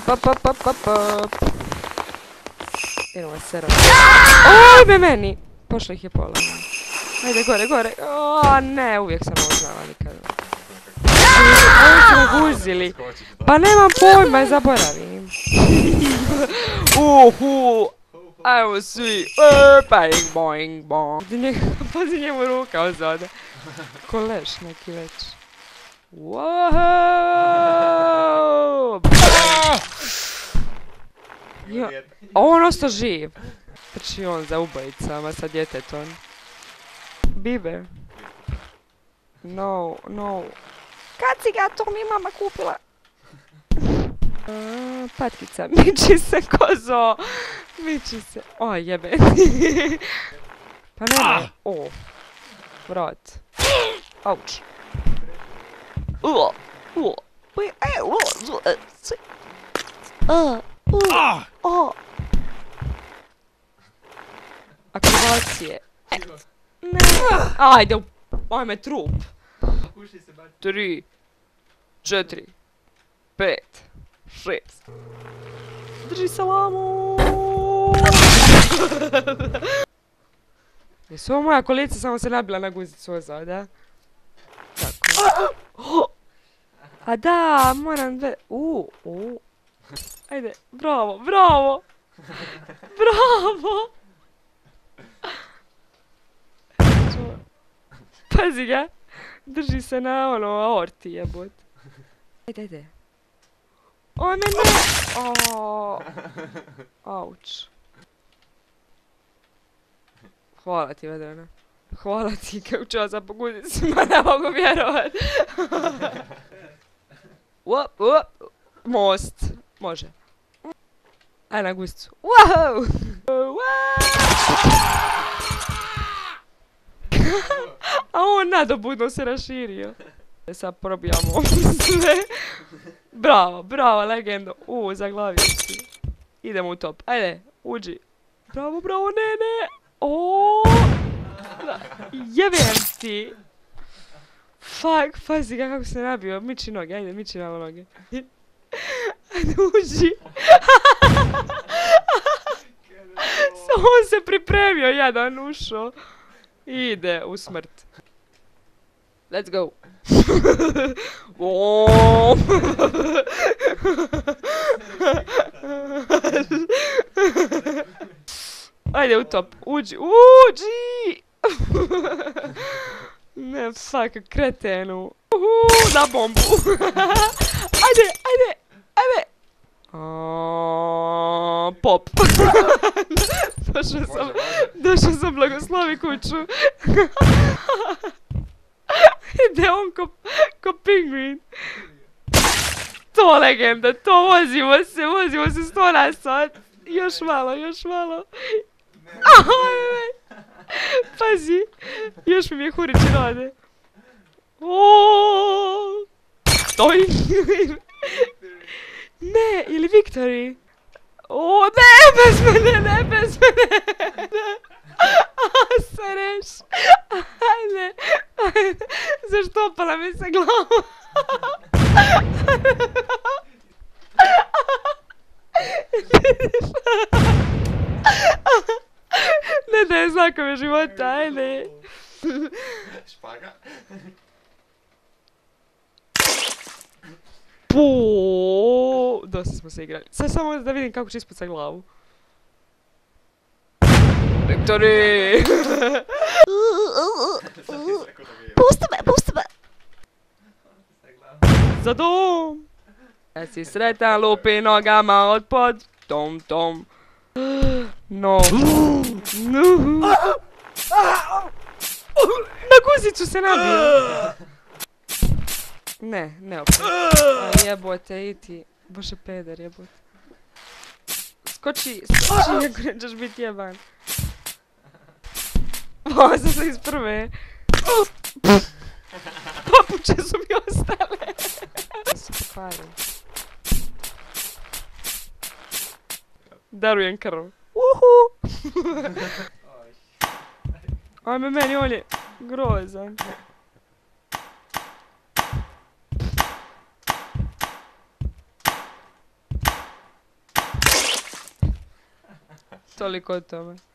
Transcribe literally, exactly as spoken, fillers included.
op, op, op, op, op. Idemo se roći. Ojme meni! Pošlo ih je pola. Ajde, gore, gore. O, ne, uvijek sam ovo znala nikada. Ovo su me guzili. Pa nemam pojma, zaboravim. Uhu! Ajmo svi. Boing, boing, boing. Pazi njemu ruka ozada. Ko leš neki već. Wow! On ostao živ. Trči on za ubojicama sa djetetom. Bibe. No, no. Kad si ga to mi mama kupila? A, patkica, miči se kozo. Miči se. O, jebe. Pa nema. O. Vrat. Auč. Uo. Uo. E, uo. A. Uo. O. Aktivacije. Ne. Ajde, ajme trup. Tri. Četiri. Pet. Šest. Drži salamu. Jesu ovo moja kolica, samo se nabila na guzicu ozada. Tako. A da, moram dve... Uuu, uuu. Ajde, bravo, bravo. Bravo. Pazi ga. Drži se na ono aorti jebot. Ajde, ajde. O, ne, ne. O, auč. Hvala ti, Vedrana. Hvala ti, kako ću vas poguditi svima, ne mogu vjerovat. Uop, uop. Most. Može. Aj na guzicu. Wow! A on nadobudno se raširio. Sad probijamo sve. Bravo, bravo, legendo. Uuu, zaglavio si. Idemo u top. Ajde, uđi. Bravo, bravo, ne, ne. Oooo. Jebem ti. Fuck, pazi ga kako se nabio. Miči noge, ajde, miči malo noge. Ajde, uđi. Samo on se pripremio, jedan ušao. Ide u smrt. Let's go. Ajde u top. Uđi. Uđi. Ne, fuck, kretenu. Uhu, na bombu. Ajde, ajde, ajde. Pop. Došao sam, došao sam blagoslovi kuću. Ide on ko, ko pingvin. To legenda, to vozimo se, vozimo se sto na sat. Još malo, još malo. Pazi, još mi mjehurići rade. Oooo. Stoj. Ne, ili Victory. O, ne, bez mene, ne, bez mene. Sereš. Ajde, ajde. Zaštopala mi se glava. Ne daje znakove života, ajde. Špaga. Puuu, dosta smo se igrali. Sad samo da vidim kako će ispucat glavu. Victory! Pusti me, pusti me! Za dom! Jesi sretan, lupi nogama od pod. Tom, tom. No. Na guzicu se nabio. Ne, ne opet. A jebote, i ti. Bože peder, jebote. Skoči, skoči, ako nećeš biti jeban. O, sam se iz prve. Papuče su mi ostale. Se pokvarim. Darujem krv. Uhu! Ajme meni, on je grozan. Toliko o tome.